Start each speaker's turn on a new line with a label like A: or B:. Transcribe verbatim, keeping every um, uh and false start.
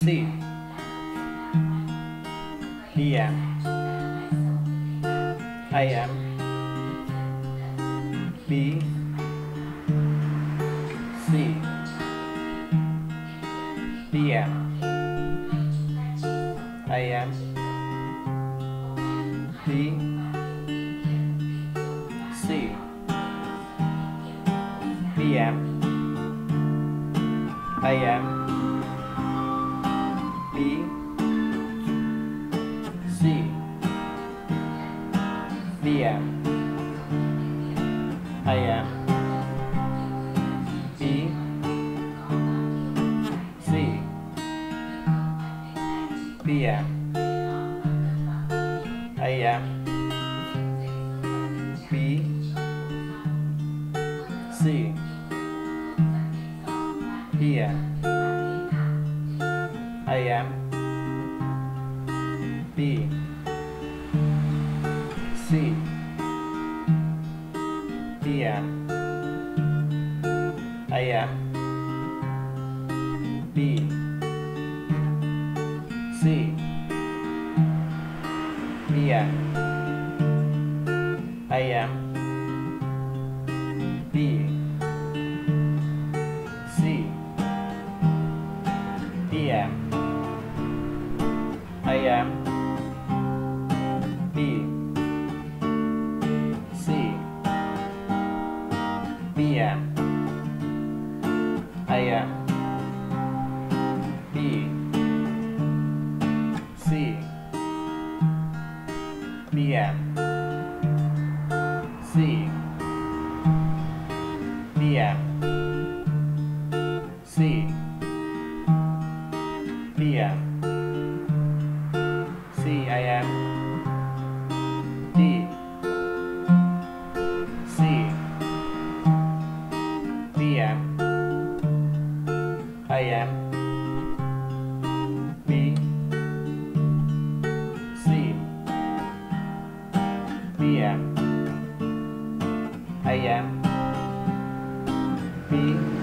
A: C, D M, A M, B, C, D M, A M, B, C, D M, A M, B, C, D M, A M, B, C, D M, A M, B, C, D M, A M, B, C, D M, A M, B, C, D M, A M, B, C, D M, A M, B, C, D M, A M, B, C, D M, C, D M, C, D M, C, A M, D, C, D M, A M, B, C, D M, A M, B,